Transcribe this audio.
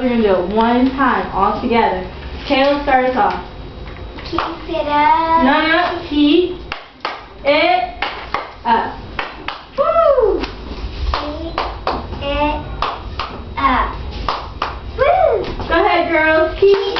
We're going to do it one time, all together. Caleb, start us off. Keep it up. No, keep it up. Woo! Keep it up. Woo! Go ahead, girls. Keep